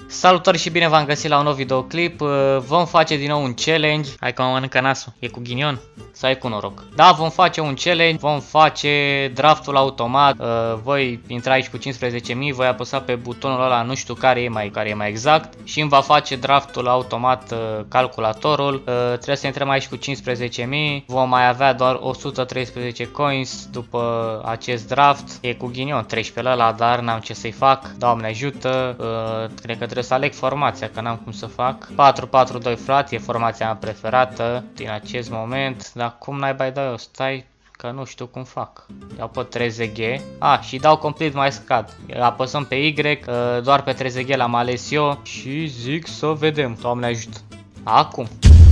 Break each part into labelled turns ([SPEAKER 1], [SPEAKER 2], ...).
[SPEAKER 1] Salutări și bine v-am găsit la un nou videoclip. Vom face din nou un challenge. Hai că mă mănâncă nasul. E cu ghinion? Sau e cu noroc? Da, vom face un challenge. Vom face draftul automat. Voi intra aici cu 15.000. Voi apăsa pe butonul ăla, nu știu care e mai exact. Și îmi va face draftul automat calculatorul. Trebuie să intrăm aici cu 15.000. Vom mai avea doar 113 coins după acest draft. E cu ghinion 13 ăla, dar n-am ce să-i fac. Doamne ajută. Cred că trebuie să aleg formația, că n-am cum să fac. 4-4-2 frate, e formația mea preferată din acest moment. Dar cum n-ai dau eu? Stai că nu știu cum fac. Iau pe 3ZG. Și dau complete mai scad. Apăsăm pe Y, doar pe 3ZG l-am ales eu. Și zic să vedem. Doamne ajută. Acum.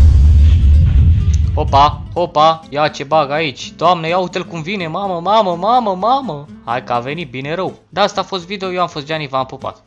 [SPEAKER 1] Hopa, ia ce bag aici. Doamne, ia uite-l cum vine, mamă. Hai că a venit bine rău. Da, asta a fost video, eu am fost Gianni, v-am pupat.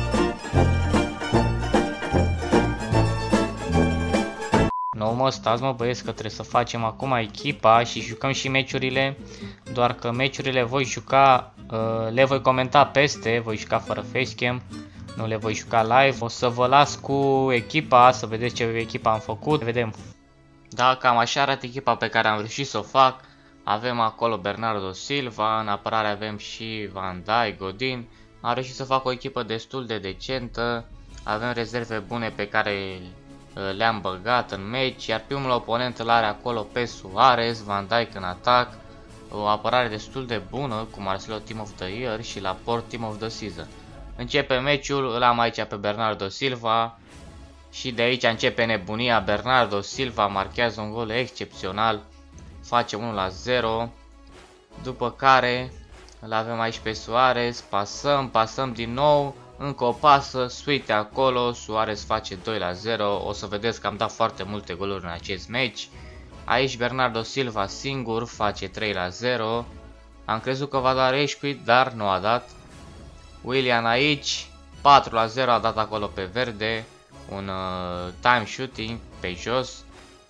[SPEAKER 1] Nu mă, stați mă băieți că trebuie să facem acum echipa și jucăm și meciurile. Doar că meciurile voi juca, le voi comenta peste, voi juca fără facecam. Nu le voi juca live. O să vă las cu echipa, să vedeți ce echipa am făcut. Vedem. Da, cam așa arată echipa pe care am reușit să o fac. Avem acolo Bernardo Silva, în apărare avem și Van Dijk, Godin. Am reușit să fac o echipă destul de decentă. Avem rezerve bune pe care le-am băgat în meci, iar primul oponent îl are acolo pe Suarez, Van Dijk în atac. O apărare destul de bună cu Marcelo Team of the Year și Laporte Team of the Season. Începe meciul, îl am aici pe Bernardo Silva. Și de aici începe nebunia. Bernardo Silva marchează un gol excepțional, face 1-0. După care îl avem aici pe Suarez, pasăm din nou, încă o pasă, suite acolo, Suarez face 2-0. O să vedeți că am dat foarte multe goluri în acest meci. Aici Bernardo Silva singur face 3-0. Am crezut că va da Rashford, dar nu a dat. Willian aici 4-0, a dat acolo pe verde. Un time shooting pe jos.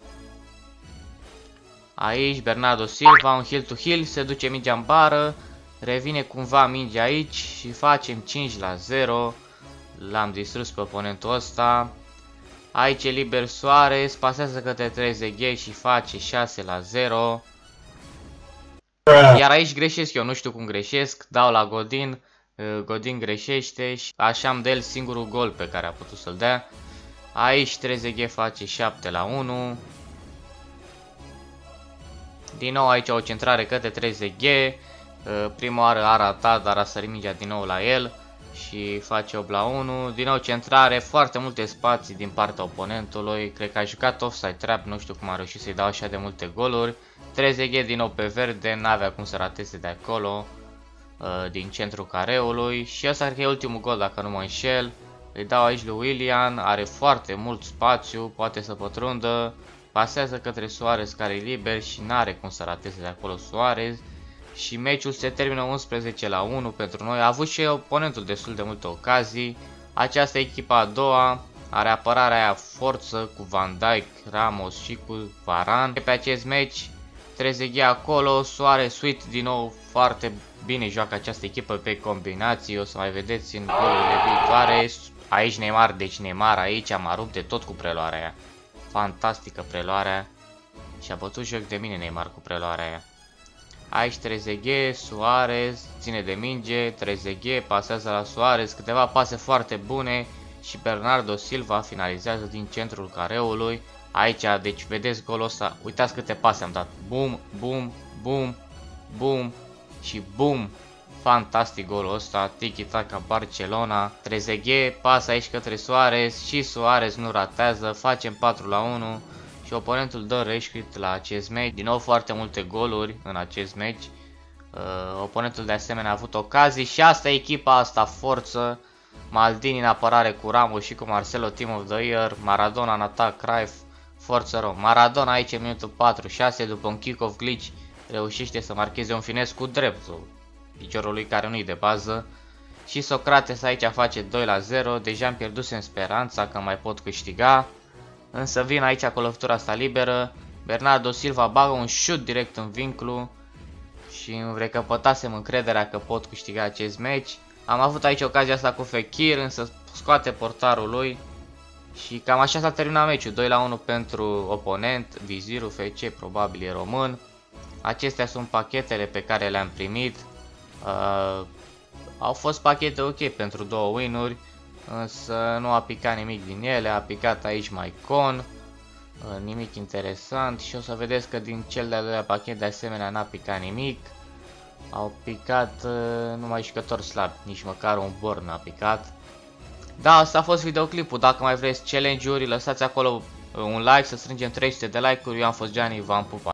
[SPEAKER 1] Aici Bernardo Silva, un heel to heel, se duce mingea în bară, revine cumva mingea aici și facem 5-0. L-am distrus pe oponentul ăsta. Aici e liber Suarez, pasează către 3ZG și face 6-0. Iar aici greșesc eu, nu știu cum greșesc, dau la Godin. Godin greșește și așa am de el singurul gol pe care a putut să-l dea. Aici 3ZG face 7-1. Din nou aici o centrare către 3ZG. Prima oară a ratat, dar a sărit mingea din nou la el și face 8-1. Din nou centrare, foarte multe spații din partea oponentului. Cred că a jucat offside trap, nu știu cum a reușit să-i dau așa de multe goluri. 3ZG din nou pe verde, n-avea cum să rateze de acolo, din centrul careului. Și ăsta cred că e ultimul gol dacă nu mă înșel. Îi dau aici lui Willian, are foarte mult spațiu, poate să pătrundă. Pasează către Suarez care e liber și n-are cum să rateze de acolo Suarez. Și meciul se termină 11-1 pentru noi. A avut și oponentul destul de multe ocazii. Această echipă a doua are apărarea aia forță cu Van Dijk, Ramos și cu Varane. Pe acest meci 3ZG acolo, Suarez suit din nou, foarte bine joacă această echipă pe combinații. O să mai vedeți în golurile viitoare. Aici Neymar, deci Neymar aici m-a rupt de tot cu preluarea aia. Fantastică preluarea. Și a bătut joc de mine Neymar cu preluarea aia. Aici 3ZG, Suarez ține de minge, 3ZG pasează la Suarez, câteva pase foarte bune și Bernardo Silva finalizează din centrul careului. Aici, deci vedeți golul ăsta, uitați câte pase am dat. Bum, bum, bum, bum și bum. Fantastic golul ăsta, tiki-taka Barcelona. 3ZG, pas aici către Suarez și Suarez nu ratează, facem 4-1 și oponentul dă Rashford la acest meci. Din nou foarte multe goluri în acest meci. Oponentul de asemenea a avut ocazii și asta e echipa asta, forță. Maldini în apărare cu Ramos și cu Marcelo Team of the Year. Maradona în atac, Cruyff, forță rău. Maradona aici în minutul 4-6 după un kick-off glitch reușește să marcheze un finesc cu dreptul piciorul lui care nu-i de bază. Și Socrates aici face 2-0, deja am pierdut în speranța că mai pot câștiga. Însă vin aici cu lovitura asta liberă. Bernardo Silva bagă un șut direct în vinclu și îmi recăpătasem încrederea că pot câștiga acest meci. Am avut aici ocazia asta cu Fekir, însă scoate portarul lui și cam așa s-a terminat meciul, 2-1 pentru oponent, Vizirul FC, probabil e român. Acestea sunt pachetele pe care le-am primit. Au fost pachete ok pentru 2 win-uri, însă nu a picat nimic din ele, a picat aici Maicon, nimic interesant și o să vedeți că din cel de-al doilea pachet de asemenea n-a picat nimic. Au picat numai jucători slabi, nici măcar un Born n-a picat. Da, asta a fost videoclipul, dacă mai vreți challenge-uri lăsați acolo un like, să strângem 300 de like-uri, eu am fost Gianni, v-am pupat.